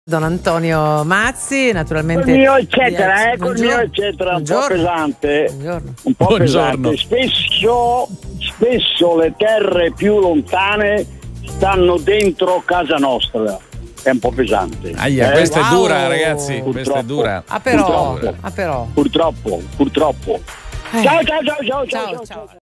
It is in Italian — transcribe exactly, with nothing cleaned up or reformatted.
Don Antonio Mazzi, naturalmente. Col mio eccetera, eh, col mio eccetera, un po' pesante. Buongiorno. Un po' Buongiorno. pesante. Spesso, spesso le terre più lontane stanno dentro casa nostra. È un po' pesante. Aia, eh? questa Wow. è dura, ragazzi. Purtroppo. Questa è dura. Ah però, Purtroppo. ah però. Purtroppo, purtroppo. Eh. Ciao, ciao, ciao, ciao, ciao, Ciao, ciao. ciao. ciao.